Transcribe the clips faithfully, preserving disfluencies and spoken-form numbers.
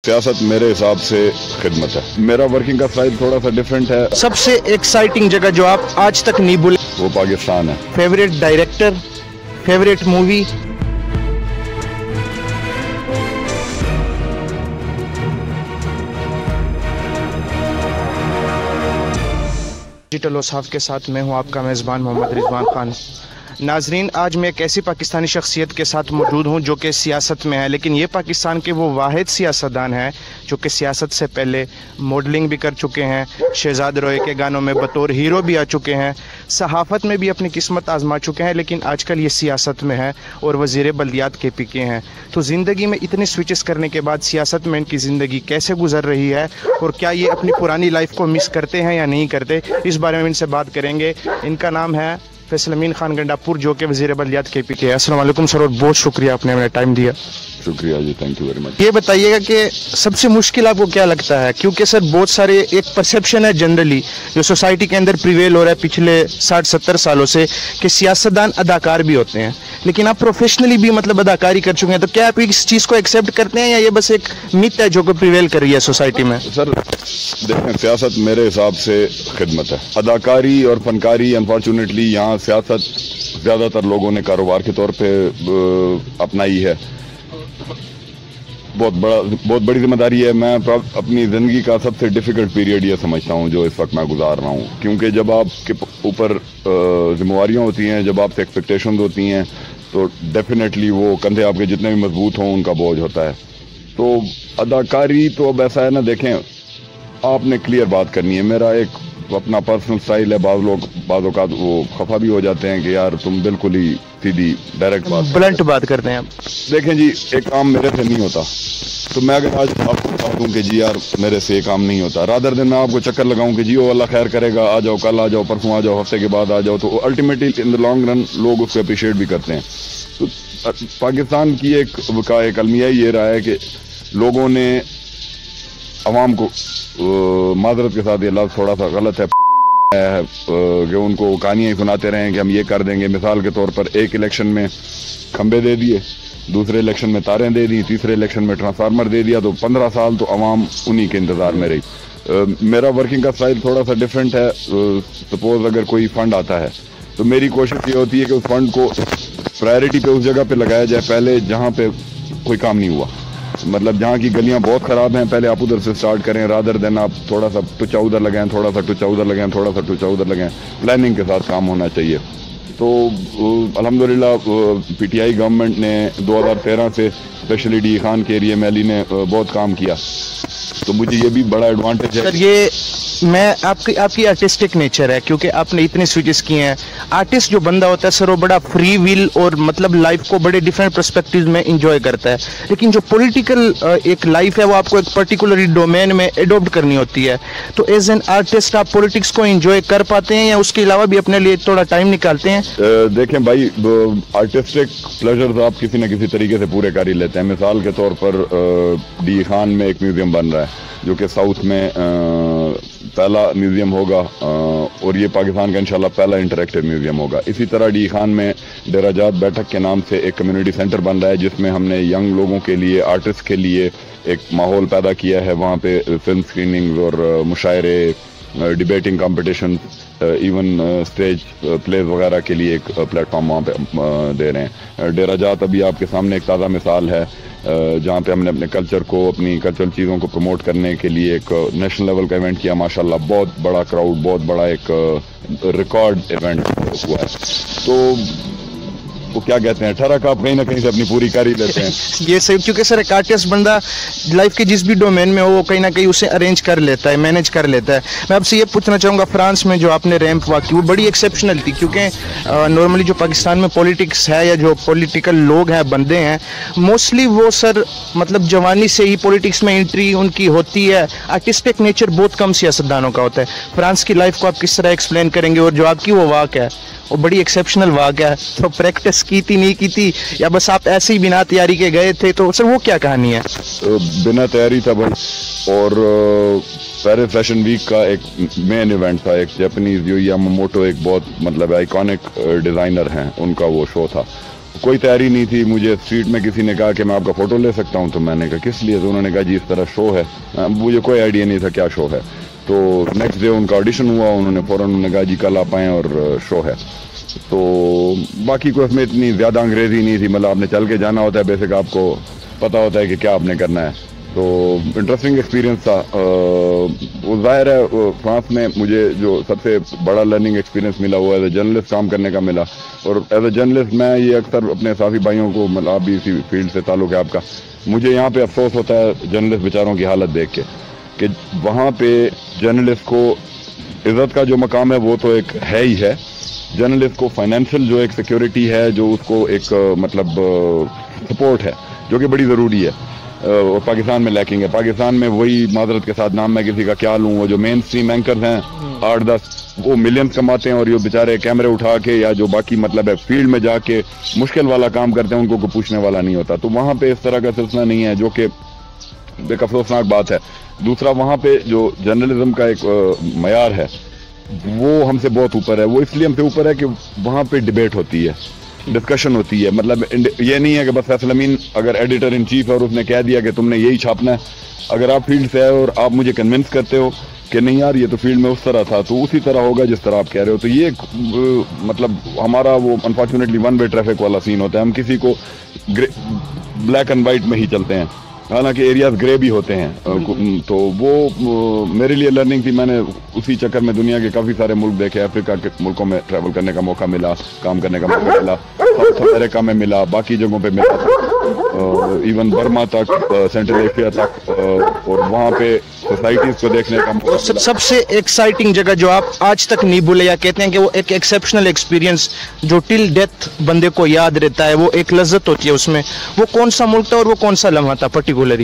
سیاست میرے حساب سے خدمت ہے. میرا ورکنگ کا اسٹائل تھوڑا سا ڈیفرنٹ ہے. سب سے ایکسائٹنگ جگہ جو آپ آج تک نہیں بھولے وہ پاکستان ہے. Favourite director, favourite movie? Digital وصاف کے ساتھ میں ہوں آپ کا میزبان محمد رضوان خان. ناظرین, آج میں ایک ایسی پاکستانی شخصیت کے ساتھ موجود ہوں جو کہ سیاست میں ہے, لیکن یہ پاکستان کے وہ واحد سیاستدان ہیں جو کہ سیاست سے پہلے ماڈلنگ بھی کر چکے ہیں, شہزاد روئے کے گانوں میں بطور ہیرو بھی آ چکے ہیں, صحافت میں بھی اپنی قسمت آزما چکے ہیں, لیکن آج کل یہ سیاست میں ہے اور وزیر بلدیات کے پی کے ہیں. تو زندگی میں اتنے سوئچز کرنے کے بعد سیاست میں ان کی زندگی کیسے گزر رہی ہے اور کیا یہ اپنی پرانی لائف کو مس کرتے ہیں یا نہیں کرتے, اس بارے میں ان سے بات کریں گے. ان کا نام ہے فیصل امین خان گنڈا پور, جو کہ وزیر بلدیات کے پی کے ہے. السلام علیکم سر, اور بہت شکریہ آپ نے ہمیں ٹائم دیا. شکریہ جی, تھینک یو ویری مچ. یہ بتائیے گا کہ سب سے مشکل آپ کو کیا لگتا ہے, کیونکہ سر بہت سارے ایک پرسیپشن ہے جنرلی جو سوسائٹی کے اندر پریویل ہو رہا ہے پچھلے ساٹھ ستر سالوں سے کہ سیاستدان اداکار بھی ہوتے ہیں, لیکن آپ پروفیشنلی بھی مطلب اداکاری کر چکے ہیں, تو کیا آپ اس چیز کو ایکسیپٹ کرتے ہیں یا یہ بس ایک میت ہے جو کہ پریویل کر رہی ہے سوسائٹی میں؟ سر دیکھیں, سیاست میرے حساب سے خدمت ہے. اداکاری اور فنکاری انفارچونیٹلی یہاں سیاست زیادہ تر لوگوں نے کاروبار کے طور پہ اپنائی ہے. بہت بڑا بہت بڑی ذمہ داری ہے. میں اپنی زندگی کا سب سے ڈیفیکلٹ پیریڈ یہ سمجھتا ہوں جو اس وقت میں گزار رہا ہوں, کیونکہ جب آپ کے اوپر ذمہ داریاں ہوتی ہیں, جب آپ سے ایکسپیکٹیشنز ہوتی ہیں, تو ڈیفینیٹلی وہ کندھے آپ کے جتنے بھی مضبوط ہوں ان کا بوجھ ہوتا ہے. تو اداکاری تو اب ایسا ہے نا, دیکھیں آپ نے کلیئر بات کرنی ہے. میرا ایک اپنا پرسنل سٹائل ہے, بعض لوگ بعض اوقات وہ خفا بھی ہو جاتے ہیں کہ یار تم بالکل ہی سیدھی ڈائریکٹ بات بلنٹ بات کرتے ہیں. دیکھیں جی, ایک کام میرے سے نہیں ہوتا, تو میں اگر آج آپ کو بتا دوں کہ جی یار میرے سے یہ کام نہیں ہوتا, رادر دن میں آپ کو چکر لگاؤں کہ جی وہ اللہ خیر کرے گا, آ جاؤ, کل آ جاؤ, پرسوں آ جاؤ, ہفتے کے بعد آ جاؤ, تو ultimately in the long run لوگ اس کو اپریشیٹ بھی کرتے ہیں. تو پاکستان کی ایک کا ایک المیہ یہ رہا ہے کہ لوگوں نے عوام کو معذرت کے ساتھ یہ لفظ تھوڑا سا غلط ہے ہے کہ ان کو کہانیاں ہی سناتے رہیں کہ ہم یہ کر دیں گے. مثال کے طور پر ایک الیکشن میں کھمبے دے دیے, دوسرے الیکشن میں تاریں دے دی, تیسرے الیکشن میں ٹرانسفارمر دے دیا, تو پندرہ سال تو عوام انہی کے انتظار میں رہی. میرا ورکنگ کا اسٹائل تھوڑا سا ڈیفرنٹ ہے. سپوز اگر کوئی فنڈ آتا ہے تو میری کوشش یہ ہوتی ہے کہ اس فنڈ کو پرائرٹی پہ اس جگہ پہ لگایا جائے پہلے جہاں پہ کوئی کام نہیں ہوا. مطلب جہاں کی گلیاں بہت خراب ہیں پہلے آپ ادھر سے سٹارٹ کریں, رادر دین آپ تھوڑا سا ٹچا ادھر لگائیں, تھوڑا سا ٹچا ادھر لگائیں, تھوڑا سا ٹچا ادھر لگائیں. پلاننگ کے ساتھ کام ہونا چاہیے. تو الحمدللہ پی ٹی آئی گورنمنٹ نے دو ہزار تیرہ سے اسپیشلی ڈی خان کے ایریے میں علی نے بہت کام کیا, تو مجھے یہ بھی بڑا ایڈوانٹیج ہے. سر یہ میں آپ کی آپ کی آرٹسٹک نیچر ہے, کیونکہ آپ نے اتنے سوئچز کیے ہیں. آرٹسٹ جو بندہ ہوتا ہے سر وہ بڑا فری ویل اور مطلب لائف کو بڑے ڈفرینٹ پرسپیکٹیوز میں انجوائے کرتا ہے, لیکن جو پولیٹیکل ایک لائف ہے وہ آپ کو ایک پرٹیکولر ڈومین میں ایڈوپٹ کرنی ہوتی ہے. تو ایز این آرٹسٹ آپ پولیٹکس کو انجوائے کر پاتے ہیں یا اس کے علاوہ بھی اپنے لیے تھوڑا ٹائم نکالتے ہیں؟ دیکھیں بھائی, آرٹسٹک پلیجرز آپ کسی نہ کسی طریقے سے پورے کر ہی لیتے ہیں. مثال کے طور پر ڈی خان میں ایک میوزیم بن رہا ہے جو کہ ساؤتھ میں پہلا میوزیم ہوگا, اور یہ پاکستان کا انشاءاللہ پہلا انٹریکٹیو میوزیم ہوگا. اسی طرح ڈی خان میں ڈیرہ جات بیٹھک کے نام سے ایک کمیونٹی سینٹر بن رہا ہے جس میں ہم نے ینگ لوگوں کے لیے, آرٹسٹ کے لیے ایک ماحول پیدا کیا ہے. وہاں پہ فلم اسکریننگ اور مشاعرے, debating competition, even stage plays وغیرہ کے لیے ایک پلیٹ فارم وہاں پہ دے رہے ہیں. ڈیرہ جات ابھی آپ کے سامنے ایک تازہ مثال ہے جہاں پہ ہم نے اپنے کلچر کو, اپنی کلچرل چیزوں کو پروموٹ کرنے کے لیے ایک نیشنل لیول کا ایونٹ کیا. ماشاءاللہ بہت بڑا کراؤڈ, بہت بڑا ایک ریکارڈ ایونٹ ہوا ہے. تو وہ کیا کہتے ہیں, ٹھہرا آپ کہیں نہ کہیں سے اپنی پوری کر ہی لیتے ہیں. یہ صحیح, کیونکہ سر ایک آرٹسٹ بندہ لائف کے جس بھی ڈومین میں ہو وہ کہیں نہ کہیں اسے ارینج کر لیتا ہے, مینیج کر لیتا ہے. میں آپ سے یہ پوچھنا چاہوں گا, فرانس میں جو آپ نے ریمپ واک کی وہ بڑی ایکسیپشنل تھی, کیونکہ نارملی جو پاکستان میں پولیٹکس ہے یا جو پولیٹیکل لوگ ہیں, بندے ہیں, موسٹلی وہ سر مطلب جوانی سے ہی پولیٹکس میں انٹری ان کی ہوتی ہے. آرٹسٹک نیچر بہت کم سیاستدانوں کا ہوتا ہے. فرانس کی لائف کو آپ کس طرح ایکسپلین کریں گے, اور جو آپ کی وہ واک ہے وہ بڑی ایکسیپشنل واقعہ ہے, تو پریکٹس کی تھی نہیں کی تھی یا بس آپ ایسے ہی بنا تیاری کے گئے تھے, تو سر وہ کیا کہانی ہے؟ بنا تیاری تھا بھائی, اور پیرس فیشن ویک کا ایک مین ایونٹ تھا. ایک جاپنیز یو یاماموٹو ایک بہت مطلب آئیکونک ڈیزائنر ہیں, ان کا وہ شو تھا. کوئی تیاری نہیں تھی. مجھے اسٹریٹ میں کسی نے کہا کہ میں آپ کا فوٹو لے سکتا ہوں, تو میں نے کہا کس لیے؟ تو انہوں نے کہا جی اس طرح شو ہے. مجھے کوئی آئیڈیا نہیں تھا کیا شو ہے. تو نیکسٹ ڈے ان کا آڈیشن ہوا, انہوں نے فوراً انہوں نے کہا جی کل آپ آئیں اور شو ہے. تو باقی کوئی اس میں اتنی زیادہ انگریزی نہیں تھی, مطلب آپ نے چل کے جانا ہوتا ہے, بیسک آپ کو پتہ ہوتا ہے کہ کیا آپ نے کرنا ہے. تو انٹرسٹنگ ایکسپیرینس تھا. وہ ظاہر ہے فرانس میں مجھے جو سب سے بڑا لرننگ ایکسپیرینس ملا وہ ایز اے جرنلسٹ کام کرنے کا ملا. اور ایز اے جرنلسٹ میں یہ اکثر اپنے ساتھی بھائیوں کو, مطلب آپ بھی اسی فیلڈ سے تعلق ہے آپ کا, مجھے یہاں پہ افسوس ہوتا ہے جرنلسٹ بیچاروں کی حالت دیکھ کے کہ وہاں پہ جرنلسٹ کو عزت کا جو مقام ہے وہ تو ایک ہے ہی ہے. جرنلسٹ کو فائنینشیل جو ایک سیکیورٹی ہے, جو اس کو ایک مطلب سپورٹ ہے, جو کہ بڑی ضروری ہے, اور پاکستان میں لیکنگ ہے. پاکستان میں وہی معذرت کے ساتھ نام میں کسی کا کیا لوں, وہ جو مین اسٹریم اینکرز ہیں آٹھ دس وہ ملینز کماتے ہیں, اور یہ بیچارے کیمرے اٹھا کے یا جو باقی مطلب ہے فیلڈ میں جا کے مشکل والا کام کرتے ہیں, ان کو کوئی پوچھنے والا نہیں ہوتا. تو وہاں پہ اس طرح کا سلسلہ نہیں ہے, جو کہ ایک افسوسناک بات ہے. دوسرا, وہاں پہ جو جرنلزم کا ایک معیار ہے وہ ہم سے بہت اوپر ہے. وہ اس لیے ہم سے اوپر ہے کہ وہاں پہ ڈبیٹ ہوتی ہے, ڈسکشن ہوتی ہے. مطلب یہ نہیں ہے کہ بس فیصل امین اگر ایڈیٹر ان چیف ہے اور اس نے کہہ دیا کہ تم نے یہی چھاپنا ہے, اگر آپ فیلڈ سے آئے اور آپ مجھے کنونس کرتے ہو کہ نہیں یار یہ تو فیلڈ میں اس طرح تھا, تو اسی طرح ہوگا جس طرح آپ کہہ رہے ہو. تو یہ مطلب ہمارا وہ انفارچونیٹلی ون وے ٹریفک والا سین ہوتا ہے. ہم کسی کو بلیک اینڈ وائٹ میں ہی چلتے ہیں, حالانکہ ایریاز گرے بھی ہوتے ہیں. تو وہ میرے لیے لرننگ تھی. میں نے اسی چکر میں دنیا کے کافی سارے ملک دیکھے, افریقہ کے ملکوں میں ٹریول کرنے کا موقع ملا, کام کرنے کا موقع ملا, ساؤتھ امریکہ میں ملا, باقی جگہوں پہ ملا, ایون برما تک, سینٹرل ایشیا تک, اور وہاں پہ سوسائٹیز کو دیکھنے کا موقع ملا. سب سے ایکسائٹنگ جگہ جو آپ آج تک نہیں بھولے, یا کہتے ہیں کہ وہ ایک ایکسیپشنل ایکسپیرینس جو ٹل ڈیتھ بندے کو یاد رہتا ہے, وہ ایک لذت ہوتی ہے اس میں, وہ کون سا ملک تھا اور وہ کون سا لمحہ تھا پرٹیکولرلی؟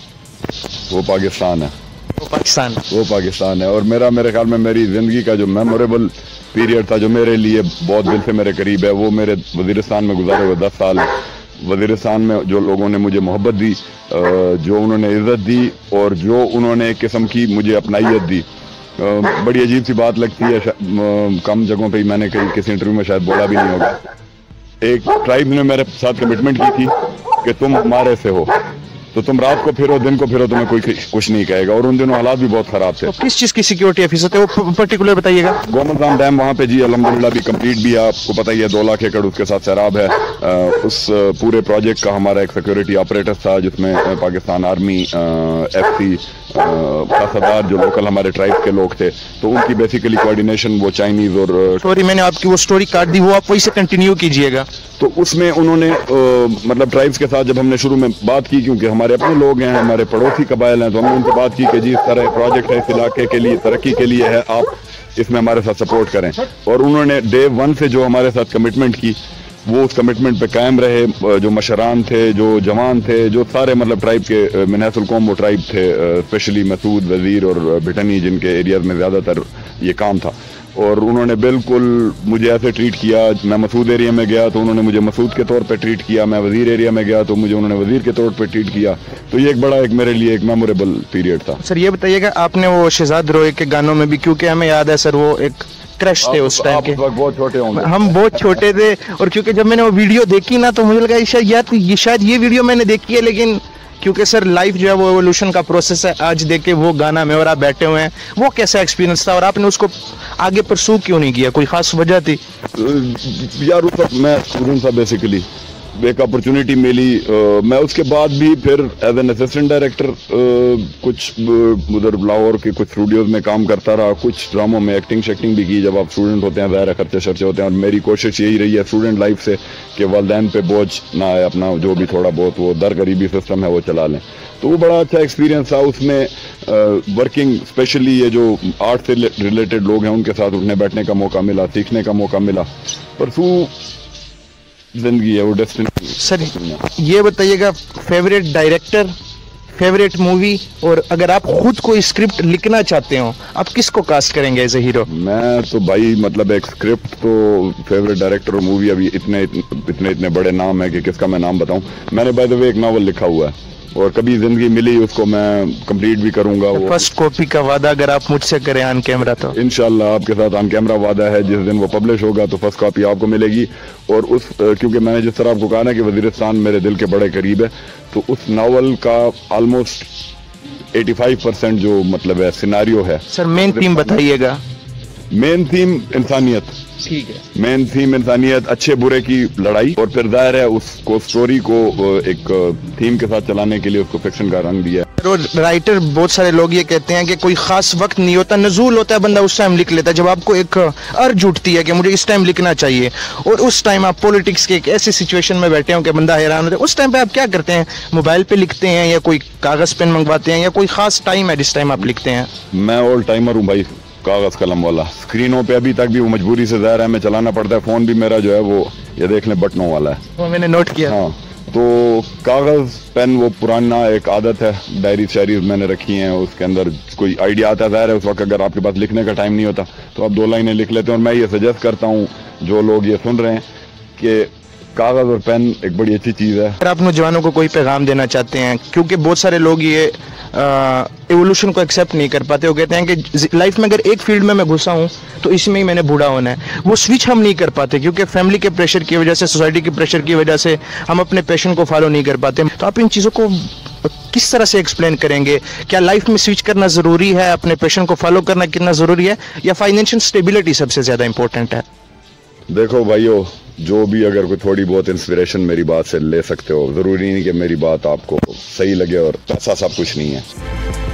وہ پاکستان ہے. وہ پاکستان وہ پاکستان ہے. اور میرا میرے خیال میں میری زندگی کا جو میموریبل پیریڈ تھا, جو میرے لیے بہت دل سے میرے قریب ہے, وہ میرے وزیرستان میں گزارے ہوئے دس سال. وزیرستان میں جو لوگوں نے مجھے محبت دی, جو انہوں نے عزت دی, اور جو انہوں نے ایک قسم کی مجھے اپنائیت دی. بڑی عجیب سی بات لگتی ہے, کم جگہوں پہ ہی میں نے کسی انٹرویو میں شاید بولا بھی نہیں ہوگا. ایک ٹرائب نے میرے ساتھ کمٹمنٹ کی تھی کہ تم ہمارے سے ہو, تو تم رات کو پھرو دن کو پھرو تمہیں کوئی کچھ نہیں کہے گا. اور ان دنوں حالات بھی بہت خراب تھے. کس چیز کی سیکیورٹی حفاظت ہے وہ پرٹیکولر بتائیے گا. گومزام ڈیم وہاں پہ جی الحمدللہ بھی کمپلیٹ بھی ہے, آپ کو پتہ ہی ہے, دو لاکھ ایکڑ اس کے ساتھ سیراب ہے. اس پورے پروجیکٹ کا ہمارا ایک سیکیورٹی آپریٹر تھا, جس میں پاکستان آرمی, ایف سی, خاصدار جو لوکل ہمارے ٹرائب کے لوگ تھے, تو ان کی بیسیکلی کوارڈینیشن وہ چائنیز. اور سوری میں نے آپ کی وہ سٹوری کاٹ دی, وہ آپ وہی سے کنٹینیو کیجئے گا. تو اس میں انہوں نے مطلب ٹرائبس کے ساتھ جب ہم نے شروع میں بات کی, کیونکہ ہمارے اپنے لوگ ہیں, ہمارے پڑوسی قبائل ہیں, تو ہم نے ان سے بات کی کہ جی اس طرح پروجیکٹ ہے, اس علاقے کے لیے ترقی کے لیے ہے, آپ اس میں ہمارے ساتھ سپورٹ کریں. اور انہوں نے ڈے ون سے جو ہمارے ساتھ کمٹمنٹ کی, وہ اس کمٹمنٹ پہ قائم رہے. جو مشران تھے, جو جوان تھے, جو سارے مطلب ٹرائب کے من حیث القوم وہ ٹرائب تھے, اسپیشلی مسعود, وزیر اور بھٹنی, جن کے ایریاز میں زیادہ تر یہ کام تھا. اور انہوں نے بالکل مجھے ایسے ٹریٹ کیا. میں مسعود ایریا میں گیا تو انہوں نے مجھے مسعود کے طور پہ ٹریٹ کیا, میں وزیر ایریا میں گیا تو مجھے انہوں نے وزیر کے طور پہ ٹریٹ کیا. تو یہ ایک بڑا ایک میرے لیے ایک میموریبل پیریڈ تھا. سر یہ بتائیے گا, آپ نے وہ شہزاد روئے کے گانوں میں بھی, کیونکہ ہمیں یاد ہے سر وہ ایک کرش تھے اس ٹائم کے, بہت چھوٹے ہوں گے, ہم بہت چھوٹے تھے. اور کیونکہ جب میں نے وہ ویڈیو دیکھی نا, تو مجھے لگا شاید یہ شاید یہ ویڈیو میں نے دیکھی ہے, لیکن کیونکہ سر لائف جو ہے وہ ایوولوشن کا پروسیس ہے. آج دیکھے وہ گانا میں اور آپ بیٹھے ہوئے ہیں, وہ کیسا ایکسپیرینس تھا, اور آپ نے اس کو آگے پرسو کیوں نہیں کیا, کوئی خاص وجہ تھی؟ یار اس وقت میں اسٹوڈنٹ تھا, بیسیکلی ایک اپرچونیٹی ملی. میں اس کے بعد بھی پھر ایز این اسسٹنٹ ڈائریکٹر کچھ ادھر لاہور کے کچھ اسٹوڈیوز میں کام کرتا رہا, کچھ ڈراموں میں ایکٹنگ شیکٹنگ بھی کی. جب آپ اسٹوڈنٹ ہوتے ہیں ظاہر خرچے شرچے ہوتے ہیں, اور میری کوشش یہی رہی ہے اسٹوڈنٹ لائف سے کہ والدین پہ بوجھ نہ آئے, اپنا جو بھی تھوڑا بہت وہ در غریبی سسٹم ہے وہ چلا لیں. تو وہ بڑا اچھا ایکسپیرینس تھا. اس میں ورکنگ اسپیشلی یہ جو آرٹ سے ریلیٹڈ لوگ ہیں ان کے ساتھ اٹھنے بیٹھنے کا موقع ملا, سیکھنے کا موقع ملا. پرسو زندگی ہے, وہ ڈیسٹنی. سر یہ بتائیے گا, فیوریٹ ڈائریکٹر, فیوریٹ مووی, اور اگر آپ خود کوئی اسکرپٹ لکھنا چاہتے ہو آپ کس کو کاسٹ کریں گے ایز اے ہیرو؟ میں تو بھائی مطلب ایک اسکرپٹ تو فیوریٹ ڈائریکٹر اور مووی ابھی اتنے اتنے اتنے بڑے نام ہے کہ کس کا میں نام بتاؤں. میں نے بائی دا وے ایک ناول لکھا ہوا ہے, اور کبھی زندگی ملی اس کو میں کمپلیٹ بھی کروں گا. وہ فرسٹ کاپی کا وعدہ اگر آپ مجھ سے کریں آن کیمرہ تو انشاءاللہ آپ کے ساتھ آن کیمرہ وعدہ ہے, جس دن وہ پبلش ہوگا تو فرسٹ کاپی آپ کو ملے گی. اور اس کیونکہ میں نے جس طرح آپ کو کہا نا کہ وزیرستان میرے دل کے بڑے قریب ہے, تو اس ناول کا آلموسٹ ایٹی فائیو پرسینٹ جو مطلب ہے سیناریو ہے. سر مین تھیم بتائیے گا. مین تھیم انسانیت. ٹھیک ہے. مین تھیم انسانیت, اچھے برے کی لڑائی, اور پھر ظاہر ہے اس کو سٹوری کو ایک تھیم کے ساتھ چلانے کے لیے اس کو فکشن کا رنگ دیا ہے. رائٹر بہت سارے لوگ یہ کہتے ہیں کہ کوئی خاص وقت نہیں ہوتا, نزول ہوتا ہے, بندہ اس ٹائم لکھ لیتا ہے. جب آپ کو ایک ارج اٹھتی ہے کہ مجھے اس ٹائم لکھنا چاہیے, اور اس ٹائم آپ پولیٹکس کے ایک ایسی سچویشن میں بیٹھے ہوں کہ بندہ حیران ہوتا ہے, اس ٹائم پہ آپ کیا کرتے ہیں؟ موبائل پہ لکھتے ہیں یا کوئی کاغذ پین منگواتے ہیں, یا کوئی خاص ٹائم ہے جس ٹائم آپ لکھتے ہیں؟ میں اول ٹائمر ہوں بھائی, کاغذ قلم والا. اسکرینوں پہ ابھی تک بھی وہ مجبوری سے ظاہر ہے میں چلانا پڑتا ہے. فون بھی میرا جو ہے وہ یہ دیکھ لیں بٹنوں والا ہے, وہ میں نے نوٹ کیا. ہاں, تو کاغذ پین وہ پرانا ایک عادت ہے. ڈائری شاعری میں نے رکھی ہیں, اس کے اندر کوئی آئیڈیا آتا ہے, ظاہر ہے اس وقت اگر آپ کے پاس لکھنے کا ٹائم نہیں ہوتا تو آپ دو لائنیں لکھ لیتے ہیں. اور میں یہ سجیسٹ کرتا ہوں جو لوگ یہ سن رہے ہیں کہ کاغذ اور پین ایک بڑی اچھی چیز ہے. اگر آپ نوجوانوں کو کوئی پیغام دینا چاہتے ہیں, کیونکہ بہت سارے لوگ یہ ایوولوشن کو ایکسیپٹ نہیں کر پاتے, وہ کہتے ہیں کہ لائف میں اگر ایک فیلڈ میں میں گھسا ہوں تو اس میں ہی میں نے بوڑھا ہونا ہے, وہ سوئچ ہم نہیں کر پاتے کیونکہ فیملی کے پریشر کی وجہ سے, سوسائٹی کے پریشر کی وجہ سے ہم اپنے پیشن کو فالو نہیں کر پاتے. تو آپ ان چیزوں کو کس طرح سے ایکسپلین کریں گے؟ کیا لائف میں سوئچ کرنا ضروری ہے, اپنے پیشن کو فالو کرنا کتنا ضروری ہے, یا فائنینشیل اسٹیبلٹی سب سے زیادہ امپورٹنٹ ہے؟ دیکھو بھائیو, جو بھی اگر کوئی تھوڑی بہت انسپریشن میری بات سے لے سکتے ہو, ضروری نہیں کہ میری بات آپ کو صحیح لگے, اور پیسہ سب کچھ نہیں ہے.